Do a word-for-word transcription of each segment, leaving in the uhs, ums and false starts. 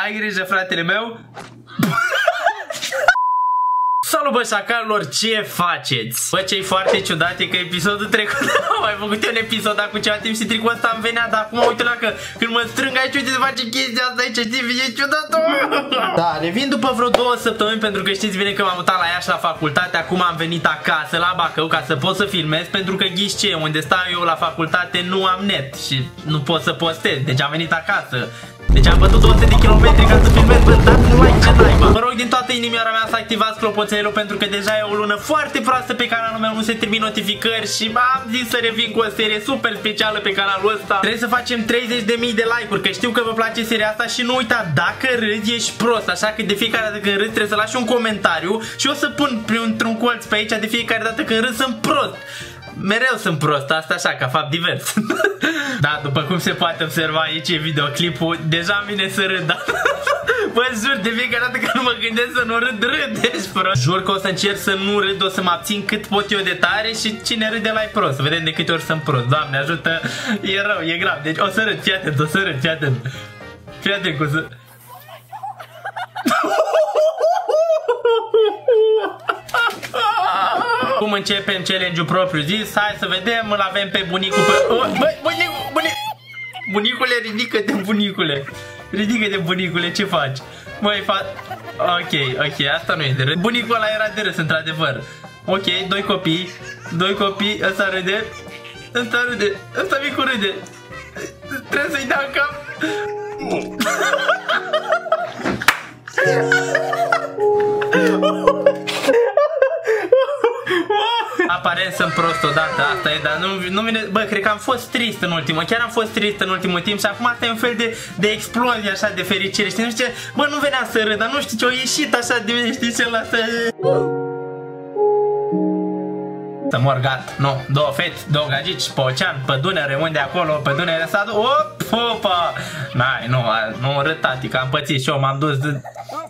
Ai grijă, fratele meu. Salut, bă, șacalilor, ce faceți? Bă, ce-i foarte ciudat e că episodul trecut am mai făcut eu un episod acum ceva timp și tricul ăsta îmi venea, dar acum uite la că când mă strâng aici, uite, se face chestia asta aici, știi, e ciudat. Da, revin după vreo două săptămâni pentru că știți bine că m-am mutat la Iași la facultate, acum am venit acasă la Bacău ca să pot să filmez pentru că ghiși ce, unde stau eu la facultate nu am net și nu pot să postez, deci am venit acasă. Deci am bătut două sute de kilometri ca să filmez, bă, dați un like, ce naiba. Vă rog din toată inimioara mea să activați clopoțelul pentru că deja e o lună foarte proastă pe canalul meu, nu se trimit notificări și am zis să revin cu o serie super specială pe canalul ăsta. Trebuie să facem treizeci de mii de like-uri, că știu că vă place seria asta și nu uita, dacă râzi ești prost, așa că de fiecare dată când râzi trebuie să lași un comentariu și o să pun într-un colț pe aici de fiecare dată când râzi sunt prost. Mereu sunt prost, asta așa, ca fapt divers. Da, după cum se poate observa aici e videoclipul, deja îmi vine să râd, da? Bă, jur, de fiecare dată când mă gândesc să nu râd, râd, deci prost. Jur că o să încerc să nu râd, o să mă abțin cât pot eu de tare și cine râde la e prost. Să vedem de câte ori sunt prost. Doamne ajută, e rău, e grav. Deci o să râd, fii atent, o să râd, fii atent. Fii atent cum să... Cum începem challenge-ul propriu zis? Hai să vedem, îl avem pe bunicul pe... Oh, băi, bunicul, bunic... Bunicule, ridică-te, bunicule. Ridică-te, bunicule, ce faci? Băi, fa... Ok, ok, asta nu e de râs. Bunicul ăla era de râs, într-adevăr. Ok, doi copii. Doi copii, ăsta râde. Ăsta râde, ăsta micu râde. Trebuie să-i dau în cap. Aparent sunt prost odată, asta e, dar nu, nu vine... Bă, cred că am fost trist în ultimul, chiar am fost trist în ultimul timp și acum asta e un fel de, de explozie așa de fericire, știi, nu știu ce, bă, nu venea să râd, dar nu știu ce, o ieșit așa de mine, știi ce, ăsta e... Să mor, gata, nu, două fete, două gagici, pe ocean, pe Dunăre, unde acolo, pe Dunăre s-a dus, op, opa, n-ai, nu, nu râd, tati, că am pățit și eu, m-am dus de...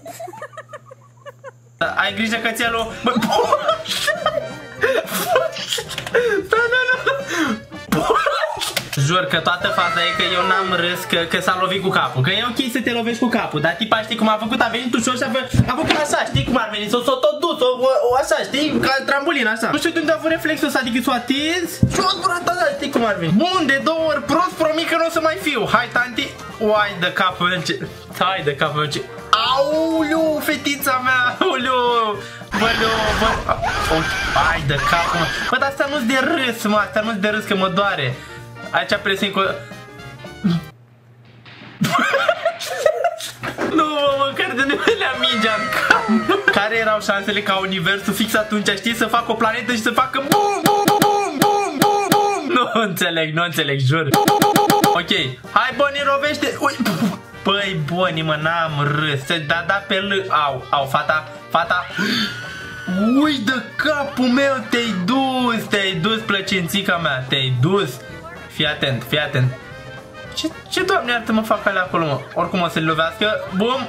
Ai grijă cățelul, bă, jur că toată faza e că eu n-am râs că, că s-a lovit cu capul. Că e ok să te lovești cu capul, dar tipa știi cum a făcut, a venit ușor și a, a făcut așa, știi cum ar veni, s-o tot dus, o, o așa, știi, ca trambolin așa. Nu știu de unde a avut reflexul ăsta, adică s-o atins și o durat așa, știi cum ar veni. Bun, de două ori prost, promit că nu o să mai fiu. Hai, tanti, uai de capul meu ce... Hai de capul meu ce... Auliu, fetița mea, auliu. Bă, bă, hai de capul meu. Bă, dar astea nu-s de râs, mă, astea nu-s de râs că mă doare. Aici presimt cu... Nu, mă, măcar de nevelea mingea în cap. Care erau șansele ca universul fix atunci, știi, să facă o planetă și să facă bum, bum, bum, bum, bum, bum. Nu înțeleg, nu înțeleg, jur. Ok, hai, Bonnie, rovește. Ui. Băi, Bonnie, mă, n-am râs. Da, da, pe l... Au, au, fata, fata. Ui, de capul meu, te-ai dus, te-ai dus, plăcințica mea, te-ai dus. Fii atent, fii atent. Ce, ce doamne iartă mă fac alea acolo, mă? Oricum o să-l lovească. Bum.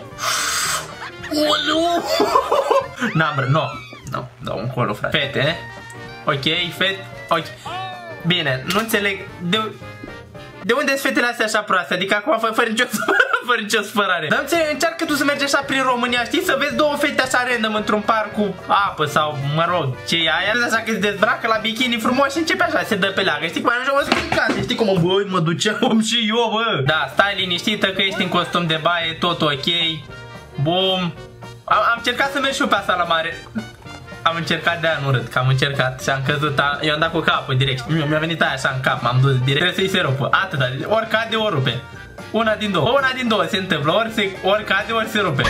N-am râs, nu. Nu, dau un colo, frate. Fete, ok, fete, ok. Bine, nu înțeleg. De, de unde sunt fetele astea așa proaste? Adică acum fă, fără nicio fără nicio spărare. Dar înțeleg, încearcă tu să mergi așa prin România, știi? Să vezi două fete așa random într-un parc cu apă sau, mă rog, ce e aia. Vezi așa că se dezbracă la bikini frumos și începe așa, se dă pe leagă. Știi cum ajunge o scăcase, știi cum, băi, mă duceam și eu, bă. Da, stai liniștită că ești în costum de baie, tot ok. Bum. Am, am încercat să merg și eu pe asta la mare. Am încercat, de-aia nu râd, că am încercat și am căzut, am, eu am dat cu capul direct. Mi-a venit aia așa în cap, m-am dus direct. Trebuie să-i se rupă, atâta, ori cade, ori rupe. Una din două, una din două se întâmplă, ori, se, ori cade, ori se rupe.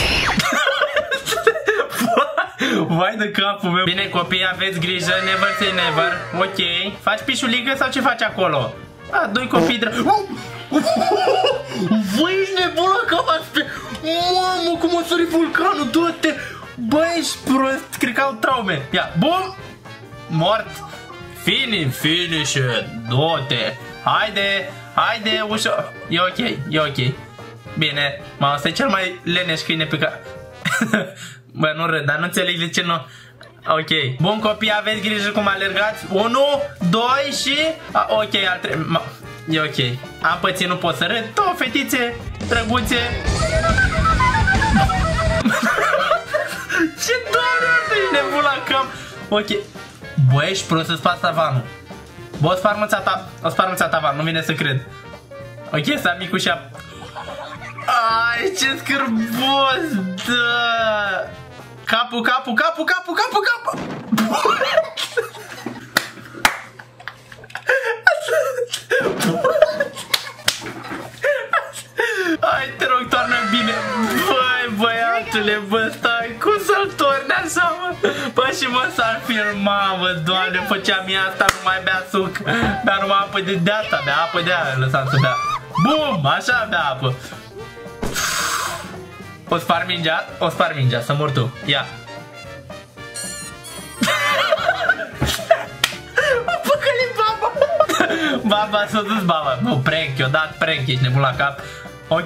Vai de capul meu. Bine, copii, aveți grijă, never say never. Ok, faci pișulică sau ce faci acolo? A, doi copii de... Voi ești nebun la cap, pe... Mamă, cum a sărit vulcanul, toate. Bă, ești prost, cred că au traume. Ia, bum, mort. Finish, finish, du-te. Haide, haide, ușor. E ok, e ok. Bine, mă, ăsta e cel mai leneș câine pe care... Bă, nu râd, dar nu înțeleg de ce nu... Ok, bun copii, aveți grijă cum alergați. Unu, doi și... A, ok, al trei... E ok. Am pățit, nu pot să râd. Două fetițe drăguțe. nebun la cap. Ok. Bă, ești prost să spargi tavanul. Bă, o sparmăța ta, o sparmăța tavan, nu vine să cred. Ok, s-a micușa. Ai, ce scârbos, da. Capul, capul, capul, capul, capul, capul. Hai, te rog, toarnă bine. Băi, băiatule, bă, stai, cum să-l torni așa, mă? Bă, și mă s-ar filma, mă, Doamne, făceam ea asta, nu mai bea suc. Bea numai apă de de asta, bea apă de aia, lăsam să bea. Bum, așa bea apă. O spar mingea, o spar mingea, să mor tu, ia. Mă păcăli baba. Baba, s-a dus baba. Nu, prank, i-o dat prank, ești nebun la cap. Ok.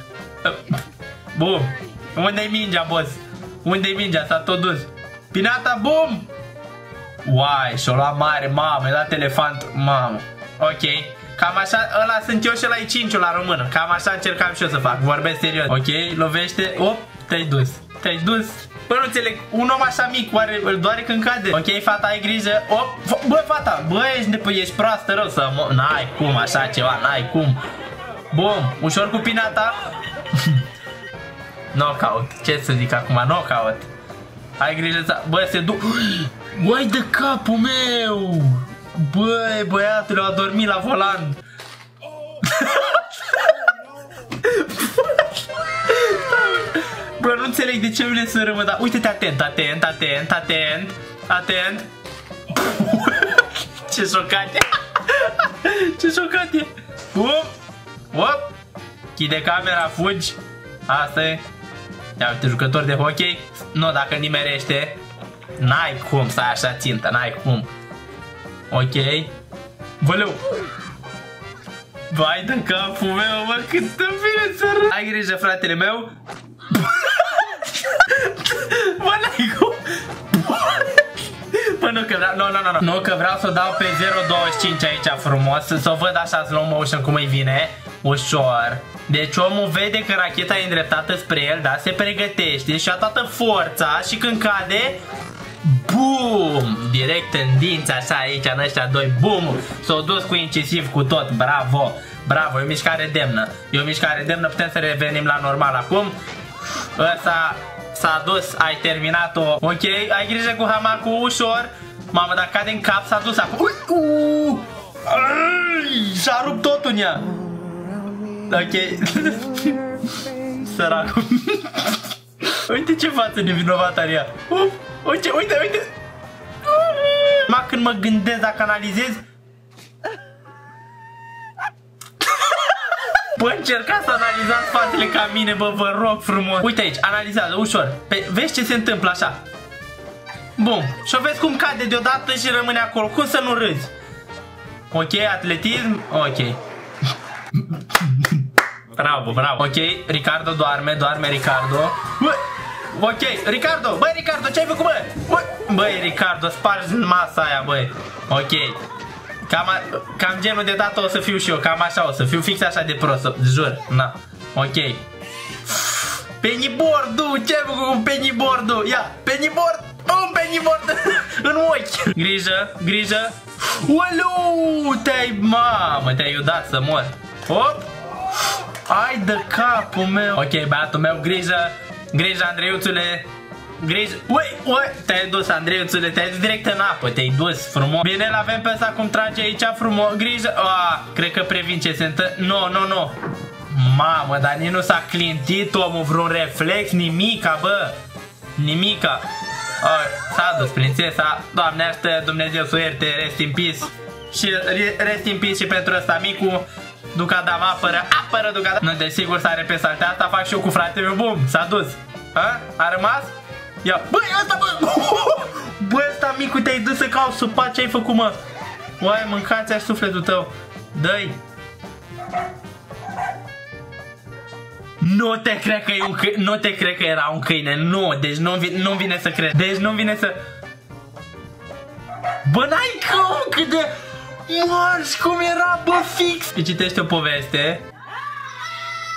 Bum. Unde-i mingea, boss? Unde-i mingea? S-a tot dus. Pinata, bum! Uai, și-o luat mare, mamă, i-a dat elefant, mamă. Ok. Cam așa, ăla sunt eu și ăla e cinciul la română. Cam așa încercam și eu să fac, vorbesc serios. Ok, lovește, op, te-ai dus. Te-ai dus. Bă, nu înțeleg, un om așa mic, oare îl doare când cade? Ok, fata, ai grijă. Op, bă, fata, bă, ești, ești proastă rău să mă... N-ai cum așa ceva, n-ai cum. Bum, ușor cu pinata. Knockout, ce să zic acum, knockout. Ai grijă să... Bă, se duc... Uai de capul meu! Băi, băiatul a dormit la volan. Bă, nu înțeleg de ce vine să râmă, dar uite-te atent, atent, atent, atent, atent. Ce șocat e. Ce șocat e. Bum, op. Chide camera, fugi. Asta e. Ia uite, jucător de hockey. Nu, dacă nimerește. N-ai cum să ai așa țintă, n-ai cum. Ok. Văleu. Vai de capul meu, mă, cât îmi vine să râd. Ai grijă, fratele meu. Bă, n-ai cum. Bă, nu că vreau, nu, nu, nu, nu, că vreau să o dau pe zero virgulă douăzeci și cinci aici frumos. Să o văd așa slow motion cum îi vine. Ușor. Deci omul vede că racheta e îndreptată spre el, da? Se pregătește și a toată forța și când cade, bum! Direct în dinți, așa, aici, în ăștia doi, bum! S-o dus cu incisiv cu tot, bravo! Bravo, e o mișcare demnă. E o mișcare demnă, putem să revenim la normal acum. Ăsta s-a dus, ai terminat-o. Ok, ai grijă cu hamacul, ușor. Mamă, dacă cade în cap, s-a dus acum. Uh! Și-a rupt totul în ea. Ok. Săracul. Uite ce față nevinovată are ea. Uh, uite, uite, uite. Uh, ma, când mă gândesc dacă analizez. Bă, încercați să analizați fațele ca mine, bă, vă rog frumos. Uite aici, analizează, ușor. Pe, vezi ce se întâmplă așa. Bun, și o vezi cum cade deodată și rămâne acolo. Cum să nu râzi? Ok, atletism, ok. Bravo, bravo. Ok, Ricardo doarme, doarme Ricardo. Bă, ok, Ricardo, băi Ricardo, ce ai făcut, bă? Bă, băi Ricardo, spargi masa aia, băi. Ok. Cam, cam genul de dată o să fiu și eu, cam așa o să fiu, fix așa de prost, jur, na. Ok. Pennyboard-ul, ce ai făcut cu pennyboard-ul? Ia, pennyboard, un pennyboard în ochi. Grijă, grijă. Ualeu, te-ai, mamă, te-ai iudat să mor. Hop. Ai de capul meu. Ok, băiatul meu, grijă. Grijă, Andreiuțule. Grijă. Ui, ui, te-ai dus, Andreiuțule, te-ai dus direct în apă. Te-ai dus, frumos. Bine, l-avem pe ăsta cum trage aici, frumos. Grijă. Ah, cred că previn ce se întâmplă. Nu, nu, nu. Mamă, dar nici nu s-a clintit omul, vreun reflex, nimica, bă. Nimica. Oh, s-a dus, prințesa. Doamne, ajută, Dumnezeu să o ierte, rest in peace. Și rest in peace și pentru ăsta micu. Ducadam, apără, apără Ducadam. Nu, desigur s-are pe saltea asta, fac și eu cu fratele meu, bum, s-a dus. Ha? A rămas? Ia, băi, ăsta, bă! Băi, ăsta micu, te-ai dus să cauți supat, ce ai făcut, mă? Oai, mâncați-aș sufletul tău. Dă-i. Nu te cred că e un câine, nu te cred că era un câine, nu, deci nu-mi vine, nu vine să cred. Deci nu-mi vine să... Bă, n-ai cum, cât de... Marș, cum era, bă, fix! Îi citește o poveste.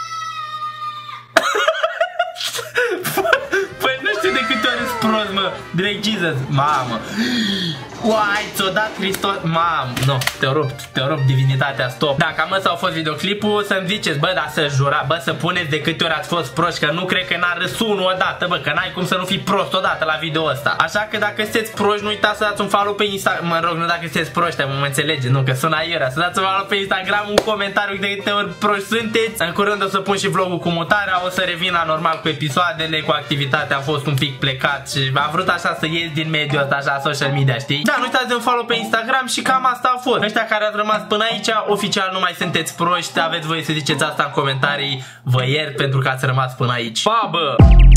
Păi nu știu de câte ori îți prost, mă. Drake Jesus, mamă. Uai, ți-o dat Hristos. Mamă, nu, te rup, te rup divinitatea, stop. Dacă mă s-au fost videoclipul, să-mi ziceți, bă, dar să jura, bă, să puneți de câte ori ați fost proști, că nu cred că n-a râs unul odată, bă, că n-ai cum să nu fii prost odată la video ăsta. Așa că dacă sunteți proști, nu uitați să dați un follow pe Instagram, mă rog, nu dacă sunteți proști, mă înțelege, nu, că sună aiurea, să dați un follow pe Instagram, un comentariu de câte ori proști sunteți. În curând o să pun și vlogul cu mutarea, o să revin la normal cu episoadele, cu activitatea, a fost un pic plecat și am vrut așa să ies din mediul ăsta, așa, social media, știi? Da, nu uitați de un follow pe Instagram și cam asta a fost. Ăștia care ați rămas până aici, oficial nu mai sunteți proști, aveți voie să ziceți asta în comentarii, vă iert pentru că ați rămas până aici. Pa, bă!